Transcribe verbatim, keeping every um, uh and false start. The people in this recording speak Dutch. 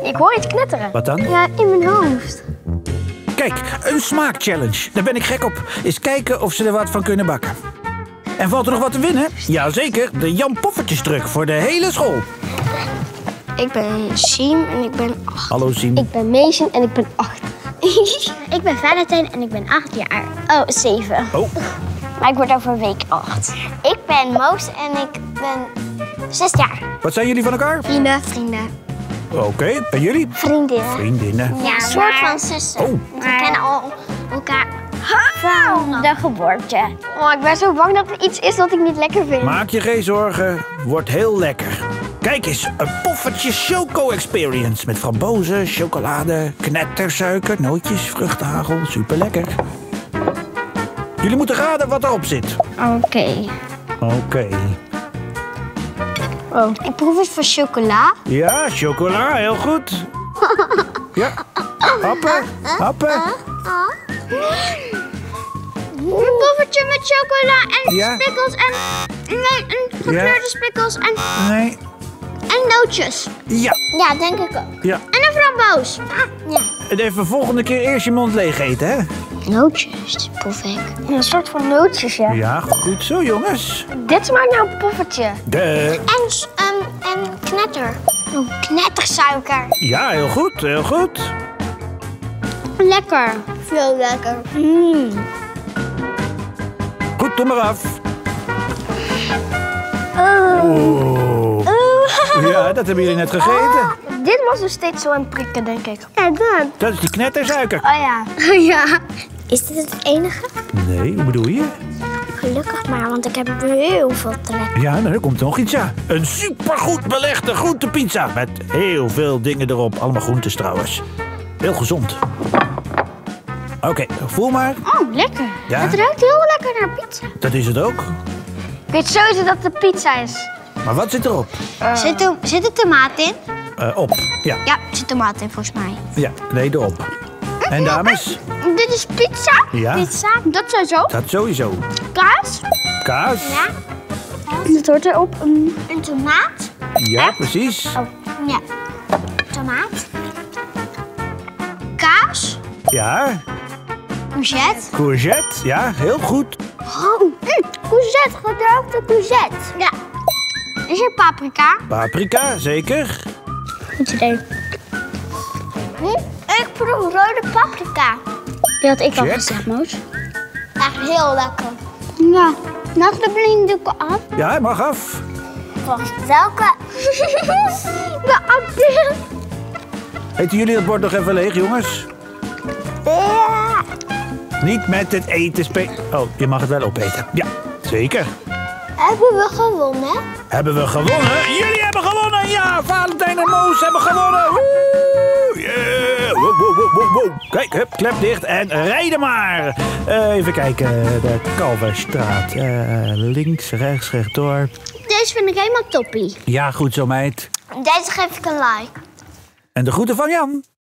Ik hoor iets knetteren. Wat dan? Ja, in mijn hoofd. Kijk, een smaakchallenge. Daar ben ik gek op. Eens kijken of ze er wat van kunnen bakken. En valt er nog wat te winnen? Jazeker, de Jan Poffertjes truc voor de hele school. Ik ben Siem en ik ben acht. Hallo Siem. Ik ben Mason en ik ben acht. Ik ben Valentijn en ik ben acht jaar. Oh, zeven. Oh, Maar ik word over week acht. Ik ben Moos en ik ben zes jaar. wat zijn jullie van elkaar? Vrienden. Vrienden. Oké, en jullie? Vriendinnen. Vriendinnen. Ja, een soort van zussen. Oh. We kennen al elkaar van de geboorte. Oh, ik ben zo bang dat er iets is wat ik niet lekker vind. Maak je geen zorgen, wordt heel lekker. Kijk eens, een poffertje choco experience. Met frambozen, chocolade, knettersuiker, nootjes, vruchtenhagel. Super lekker. Jullie moeten raden wat erop zit. Oké. Oké. Oh. Ik proef het van chocola. Ja, chocola, heel goed. Ja, happen, happen. Een poffertje met chocola en Ja. spikkels en... Nee, een gekleurde spikkels en, Nee, en nootjes. ja, Ja, denk ik ook. ja. En een framboos. Ah, ja. En even volgende keer eerst je mond leeg eten, hè? Nootjes, proef ik. Een soort van nootjes, ja. Ja, goed zo, jongens. Dit smaakt nou een poffertje. De... En, um, en knetter. Oh, knettersuiker. Ja, heel goed, heel goed. Lekker. Veel lekker. Mm. Goed, doe maar af. Oh. Oeh. Ja, dat hebben jullie net gegeten. Dit was dus steeds zo aan het prikken, denk ik. Ja, dat. Dat is die knettersuiker. Oh ja. Ja. Is dit het enige? Nee, hoe bedoel je? Gelukkig maar, want ik heb heel veel trek. Ja, nou, er komt nog iets, ja. Een supergoed belegde groentepizza. Met heel veel dingen erop. Allemaal groentes trouwens. Heel gezond. Oké, voel maar. Oh, lekker. Ja? Het ruikt heel lekker naar pizza. Dat is het ook. Ik weet sowieso dat het pizza is. Maar wat zit erop? Zit, er, zit er tomaat in? Uh, op. Ja. Ja, er zit tomaat in volgens mij. Ja, nee, erop. En dames? Dit is pizza? Ja. Pizza. Dat sowieso. Dat sowieso. Kaas? Kaas? Ja. Dat hoort erop. Een, een tomaat? Ja, precies. Oh, ja. Tomaat. Kaas. Ja. Courgette. Courgette. Ja, heel goed. Oh, mm, courgette. Gedroogde courgette. Ja. Is er paprika? Paprika, zeker. Goed idee. Hm? Ik proef rode paprika. Die had ik al Check. gezegd, Moos. Echt heel lekker. Ja. Mag de blinddoeken af? Ja, mag af. Wacht, welke? De appel. Eten jullie dat bord nog even leeg, jongens? Ja. Niet met het eten spelen. Oh, je mag het wel opeten. Ja, zeker. Hebben we gewonnen? Hebben we gewonnen? Jullie hebben gewonnen! Ja, Valentijn en Moos hebben gewonnen! Woe! Yeah! Wow, wow, wow, wow, wow. Kijk, hup, klep dicht en rijden maar! Uh, even kijken, de Kalverstraat. Uh, links, rechts, rechtdoor. Deze vind ik helemaal toppie. Ja, goed zo, meid. Deze geef ik een like. En de groeten van Jan.